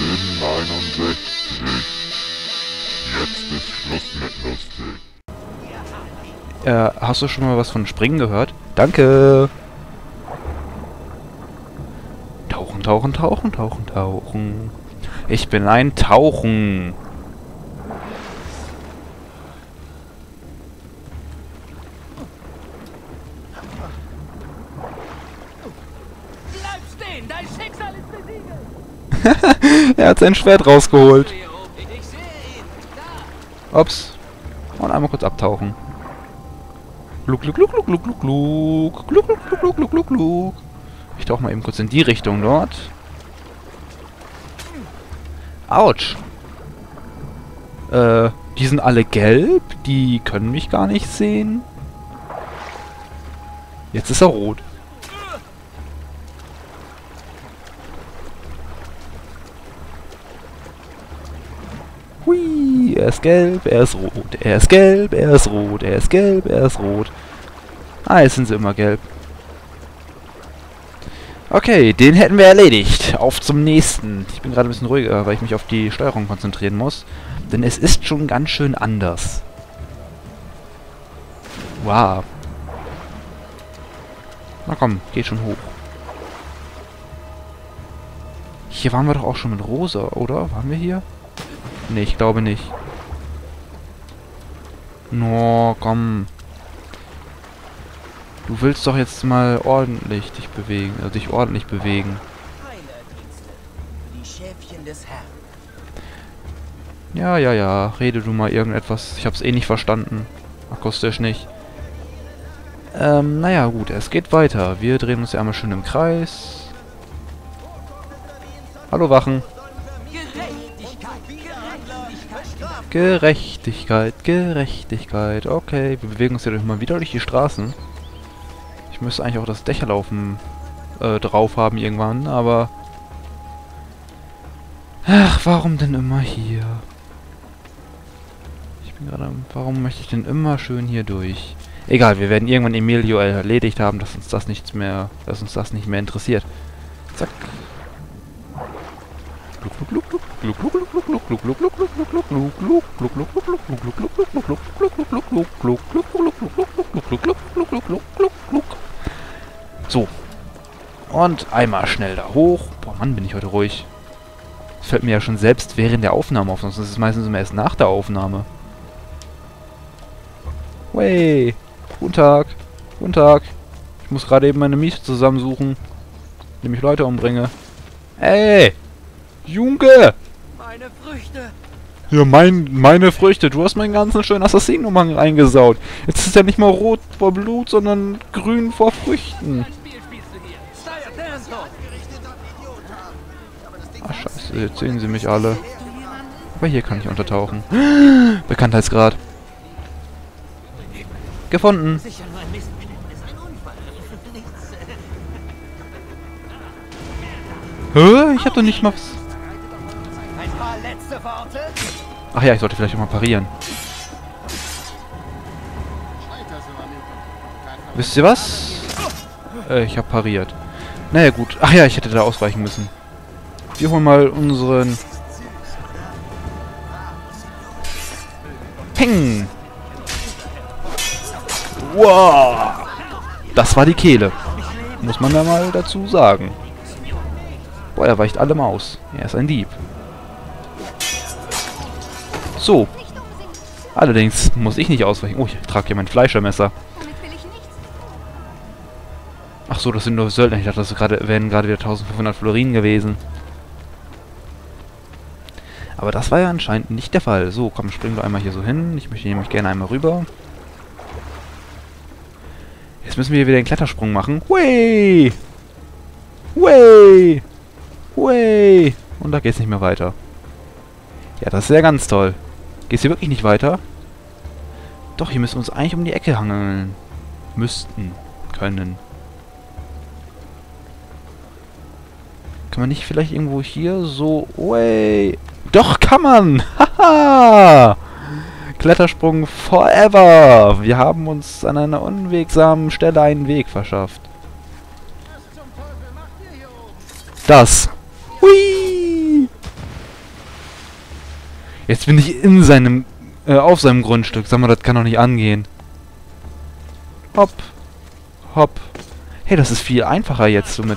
Sim 61. Jetzt ist Schluss mit lustig. Hast du schon mal was von Springen gehört? Danke! Tauchen, tauchen, tauchen, tauchen, tauchen. Ich bin ein Tauchen. Bleib stehen, dein Schicksal ist besiegelt! Er hat sein Schwert rausgeholt. Ich sehe ihn! Da! Ups. Und einmal kurz abtauchen. Gluck, gluck, gluck, gluck, gluck, gluck, gluck. Gluck, gluck, gluck, gluck, gluck, gluck, gluck. Ich tauche mal eben kurz in die Richtung dort. Autsch. Die sind alle gelb. Die können mich gar nicht sehen. Jetzt ist er rot. Hui, er ist gelb, er ist rot. Er ist gelb, er ist rot. Er ist gelb, er ist rot. Ah, jetzt sind sie immer gelb. Okay, den hätten wir erledigt. Auf zum nächsten. Ich bin gerade ein bisschen ruhiger, weil ich mich auf die Steuerung konzentrieren muss. Denn es ist schon ganz schön anders. Wow. Na komm, geht schon hoch. Hier waren wir doch auch schon mit Rosa, oder? Waren wir hier? Nee, ich glaube nicht. No, komm. Du willst doch jetzt mal ordentlich dich bewegen, also dich ordentlich bewegen. Heilerdienste für die Schäfchen des Herrn. Ja, ja, ja. Rede du mal irgendetwas. Ich hab's eh nicht verstanden. Akustisch nicht. Naja, gut. Es geht weiter. Wir drehen uns ja einmal schön im Kreis. Hallo, Wachen. Gerechtigkeit, Gerechtigkeit. Okay, wir bewegen uns ja mal wieder durch die Straßen. Ich müsste eigentlich auch das Dächerlaufen drauf haben irgendwann, aber... Ach, warum denn immer hier? Ich bin gerade... Warum möchte ich denn immer schön hier durch? Egal, wir werden irgendwann Emilio erledigt haben, dass uns das nicht mehr interessiert. Zack. So. Und einmal schnell da hoch. Boah, Mann, bin ich heute ruhig. Das fällt mir ja schon selbst während der Aufnahme auf, sonst ist es meistens immer erst nach der Aufnahme. Wey. Guten Tag. Guten Tag. Ich muss gerade eben meine Miete zusammensuchen, indem ich Leute umbringe. Ey! Junge! Meine Früchte! Ja, meine Früchte. Du hast meinen ganzen schönen Assassinenumhang reingesaut. Jetzt ist ja nicht mal rot vor Blut, sondern grün vor Früchten. Ein Spiel spielst du hier! Steuer Tanto! Ach, scheiße. Jetzt sehen sie mich alle. Aber hier kann ich untertauchen. Bekanntheitsgrad. Gefunden. Sicher nur ein Missverständnis, ein Unfall. Nichts. Hä? Ich hab doch nicht mal was... Ein paar letzte Worte? Ach ja, ich sollte vielleicht auch mal parieren. Wisst ihr was? Ich hab pariert. Naja, gut. Ach ja, ich hätte da ausweichen müssen. Wir holen mal unseren... Peng! Wow! Das war die Kehle. Muss man da mal dazu sagen. Boah, er weicht allem aus. Er ist ein Dieb. So. Allerdings muss ich nicht ausweichen. Oh, ich trage hier mein Fleischermesser. Ach so, das sind nur Söldner. Ich dachte, das wären gerade wieder 1500 Florinen gewesen. Aber das war ja anscheinend nicht der Fall. So, komm, springen wir einmal hier so hin. Ich möchte nämlich gerne einmal rüber. Jetzt müssen wir hier wieder den Klettersprung machen. Hui! Hui! Hui! Und da geht's nicht mehr weiter. Ja, das ist ja ganz toll. Geht's hier wirklich nicht weiter? Doch, hier müssen wir uns eigentlich um die Ecke hangeln. Müssten. Können. Kann man nicht vielleicht irgendwo hier so... Hui! Doch, kann man! Haha! Klettersprung forever! Wir haben uns an einer unwegsamen Stelle einen Weg verschafft. Das. Hui! Jetzt bin ich in seinem, auf seinem Grundstück. Sag mal, das kann doch nicht angehen. Hopp. Hopp. Hey, das ist viel einfacher jetzt so mit...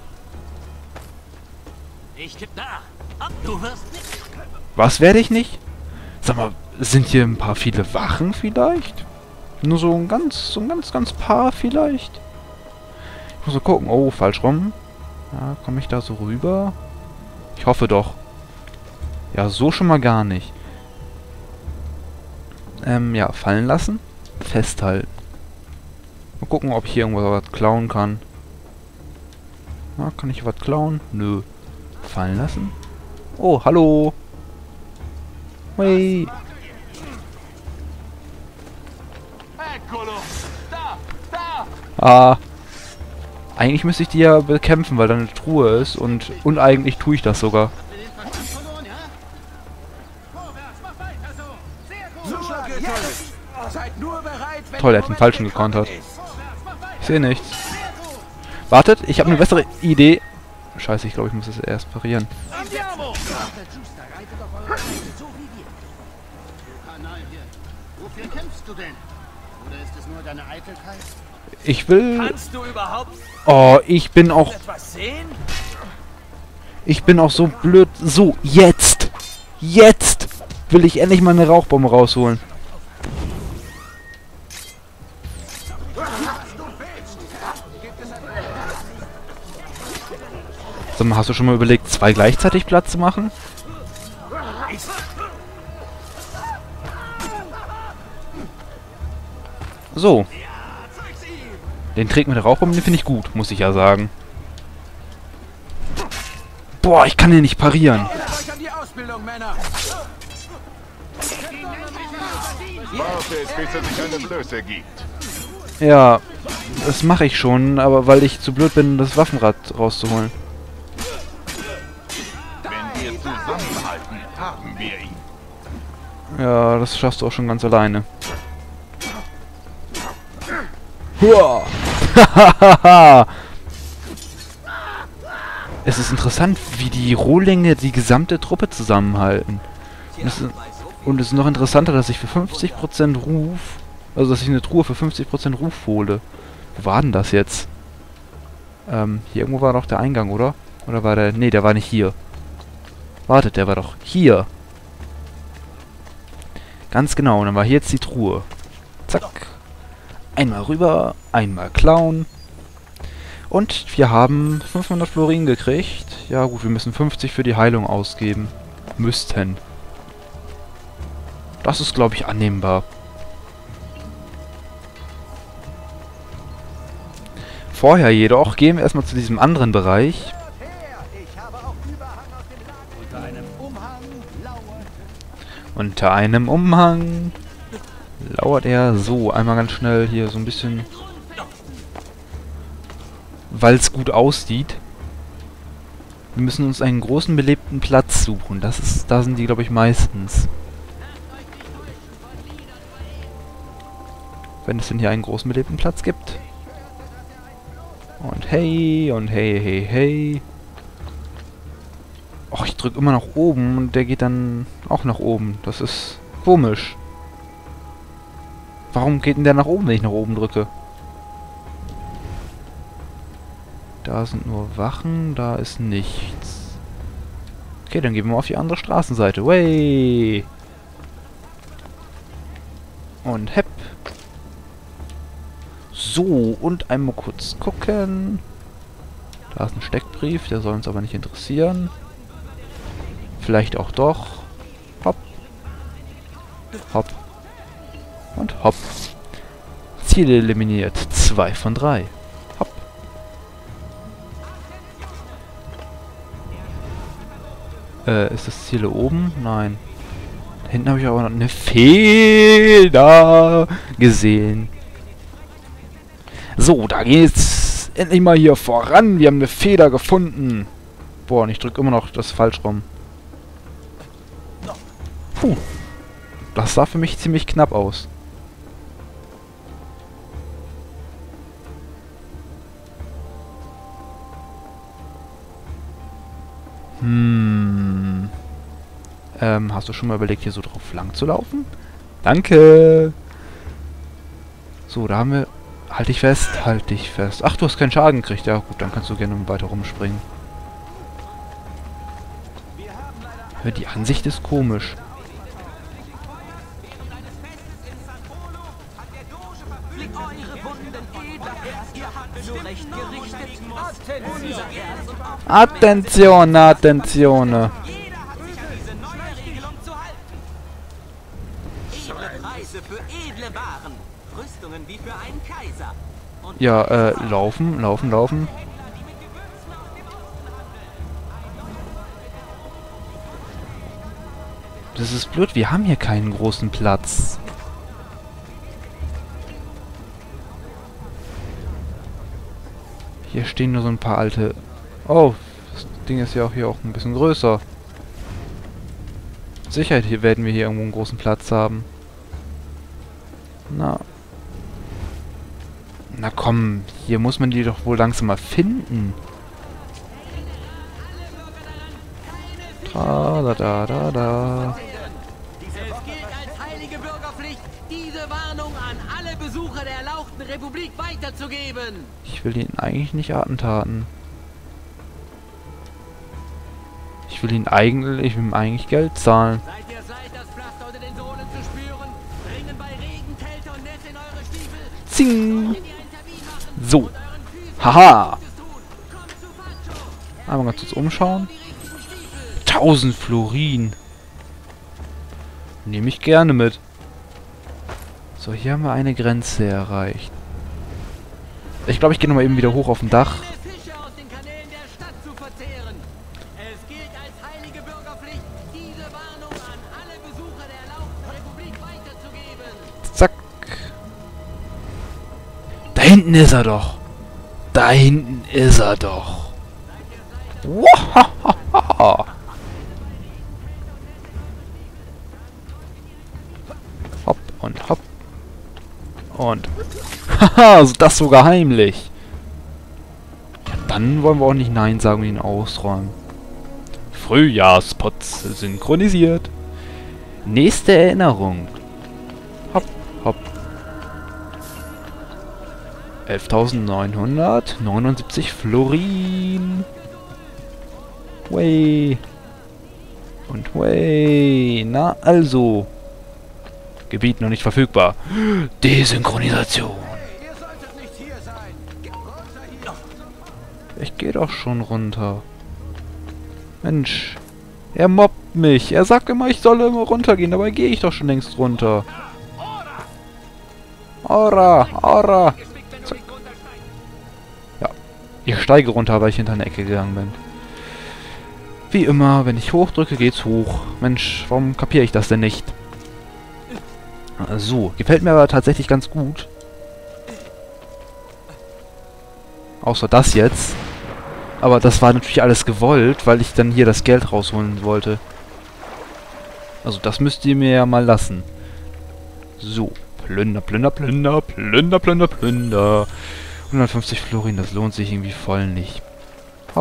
Was werde ich nicht? Sag mal, sind hier ein paar viele Wachen vielleicht? Nur so ein ganz paar vielleicht? Ich muss mal gucken. Oh, falsch rum. Ja, komme ich da so rüber? Ich hoffe doch. Ja, so schon mal gar nicht. Ja, fallen lassen. Festhalten. Mal gucken, ob ich hier irgendwo was klauen kann. Na, kann ich was klauen? Nö. Fallen lassen? Oh, hallo. Hey. Ah. Eigentlich müsste ich die ja bekämpfen, weil da eine Truhe ist und eigentlich tue ich das sogar. Toll, er hat den Falschen gekontert. Ich sehe nichts. Wartet, ich habe eine bessere Idee. Scheiße, ich glaube, ich muss es erst parieren. Wofür kämpfst du denn? Oder ist es nur deine Eitelkeit? Ich will... Kannst du überhaupt Oh, ich bin auch... etwas sehen? Ich bin auch so blöd... So, jetzt! Jetzt! Will ich endlich mal eine Rauchbombe rausholen. Sag mal, hast du schon mal überlegt, 2 gleichzeitig Platz zu machen? So. Den Trick mit der Rauchbombe, den finde ich gut, muss ich ja sagen. Boah, ich kann den nicht parieren. Wartet, bis er sich eine Blöße gibt. Ja, das mache ich schon, aber weil ich zu blöd bin, das Waffenrad rauszuholen. Wenn wir zusammenhalten, haben wir ihn. Ja, das schaffst du auch schon ganz alleine. Hua! Es ist interessant, wie die Rohlinge die gesamte Truppe zusammenhalten. Und es ist noch interessanter, dass ich für 50% Ruf, also dass ich eine Truhe für 50% Ruf hole. Wo war denn das jetzt? Hier irgendwo war doch der Eingang, oder? Oder war der... Nee, der war nicht hier. Wartet, der war doch hier. Ganz genau, und dann war hier jetzt die Truhe. Zack. Einmal rüber, einmal klauen. Und wir haben 500 Florin gekriegt. Ja gut, wir müssen 50 für die Heilung ausgeben. Müssten. Das ist, glaube ich, annehmbar. Vorher jedoch gehen wir erstmal zu diesem anderen Bereich. Unter einem Umhang lauert er. So, einmal ganz schnell hier so ein bisschen... Weil es gut aussieht. Wir müssen uns einen großen belebten Platz suchen. Da sind die, glaube ich, meistens. Wenn es denn hier einen großen belebten Platz gibt. Und hey, hey, hey. Och, ich drücke immer nach oben und der geht dann auch nach oben. Das ist komisch. Warum geht denn der nach oben, wenn ich nach oben drücke? Da sind nur Wachen, da ist nichts. Okay, dann gehen wir mal auf die andere Straßenseite. Way! Und hepp. So, und einmal kurz gucken. Da ist ein Steckbrief, der soll uns aber nicht interessieren. Vielleicht auch doch. Hopp. Hopp. Und hopp. Ziel eliminiert. 2 von 3. Hopp. Ist das Ziel oben? Nein. Da hinten habe ich aber noch eine Feder gesehen. So, da geht's endlich mal hier voran. Wir haben eine Feder gefunden. Boah, und ich drücke immer noch das falsch rum. Puh. Das sah für mich ziemlich knapp aus. Hast du schon mal überlegt, hier so drauf lang zu laufen? Danke! So, da haben wir... Halt dich fest, halt dich fest. Ach, du hast keinen Schaden gekriegt. Ja gut, dann kannst du gerne weiter rumspringen. Ja, die Ansicht ist komisch. Attention, attention. Edle Preise für edle Waren. Rüstungen wie für einen Kaiser. Und Ja, laufen, laufen, laufen. Das ist blöd, wir haben hier keinen großen Platz. Hier stehen nur so ein paar alte... Oh, das Ding ist ja auch hier auch ein bisschen größer. Mit Sicherheit hier werden wir hier irgendwo einen großen Platz haben. Na. Na komm, hier muss man die doch wohl langsam mal finden. Da. es gilt als heilige Bürgerpflicht, diese Warnung an alle Besucher der erlauchten Republik weiterzugeben. Ich will ihn eigentlich nicht attentaten. Ich will ihm eigentlich Geld zahlen. Seid ihr seid, das Pflaster unter den Sohlen zu spüren? Dringen bei Regen, Kälte und Nässe in eure Stiefel. Zing! Wenn ihr einen Termin machen So. und euren Füßen Haha! Gutes tun, kommt zu Facho. Einmal ganz kurz umschauen. Die richtigen Stiefel. 1000 Florin. Nehme ich gerne mit. So, hier haben wir eine Grenze erreicht. Ich glaube, ich gehe nochmal eben wieder hoch auf dem Dach. Alle Fische aus den Kanälen der Stadt zu verzehren. Es gilt als heilige Bürgerpflicht, diese Warnung an alle Besucher der erlauchten Republik weiterzugeben. Zack. Da hinten ist er doch. Da hinten ist er doch. Wahahaha. Hopp und hopp. Und... Haha, ist das sogar heimlich. Ja, dann wollen wir auch nicht Nein sagen und ihn ausräumen. Frühjahrsputz synchronisiert. Nächste Erinnerung. Hopp, hopp. 11.979 Florin. Way. Und way. Na, also. Gebiet noch nicht verfügbar. Desynchronisation. Ihr solltet nicht hier sein. Runter hier. Ich gehe doch schon runter. Mensch. Er mobbt mich. Er sagt immer, ich soll immer runtergehen. Dabei gehe ich doch schon längst runter. Aura, Aura. Zack. Ja. Ich steige runter, weil ich hinter eine Ecke gegangen bin. Wie immer, wenn ich hochdrücke, geht's hoch. Mensch, warum kapiere ich das denn nicht? So, gefällt mir aber tatsächlich ganz gut. Außer das jetzt. Aber das war natürlich alles gewollt, weil ich dann hier das Geld rausholen wollte. Also das müsst ihr mir ja mal lassen. So, Plünder, Plünder, Plünder, Plünder, Plünder, Plünder. 150 Florin, das lohnt sich irgendwie voll nicht. Hopp.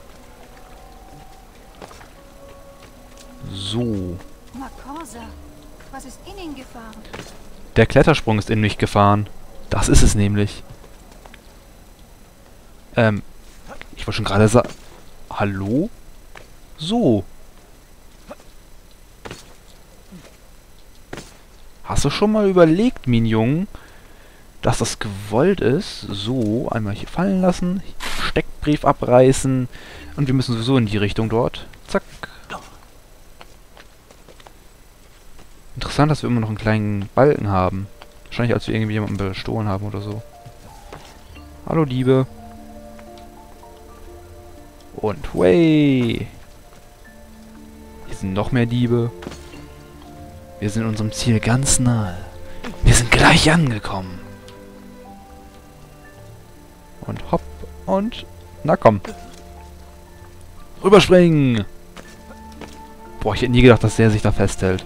So. Makorsa, was ist in ihn gefahren? Der Klettersprung ist in mich gefahren. Das ist es nämlich. Ich wollte schon gerade sagen... Hallo? So. Hast du schon mal überlegt, Mignon, dass das gewollt ist? So, einmal hier fallen lassen, Steckbrief abreißen und wir müssen sowieso in die Richtung dort. Zack. Interessant, dass wir immer noch einen kleinen Balken haben. Wahrscheinlich, als wir irgendjemanden bestohlen haben oder so. Hallo, Diebe. Und way. Hier sind noch mehr Diebe. Wir sind unserem Ziel ganz nahe. Wir sind gleich angekommen. Und hopp und... Na komm. Rüberspringen. Boah, ich hätte nie gedacht, dass der sich da festhält.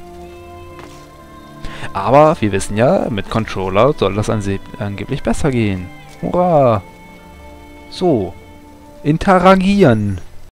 Aber wir wissen ja, mit Controller soll das angeblich besser gehen. Hurra! So. Interagieren.